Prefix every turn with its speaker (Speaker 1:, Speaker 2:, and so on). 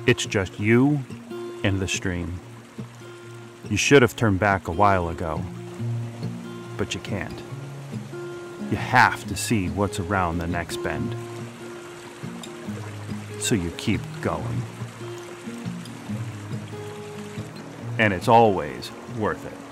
Speaker 1: It's just you and the stream. You should have turned back a while ago, but you can't. You have to see what's around the next bend. So you keep going. And it's always worth it.